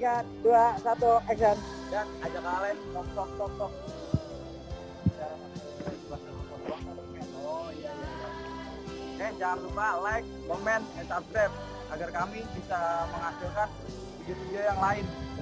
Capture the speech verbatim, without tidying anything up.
tiga, dua, satu, action. Dan ajak kalian tok tok tok tok. Oh iya iya. Oke, jangan lupa like, comment, dan subscribe agar kami bisa menghasilkan video-video yang lain.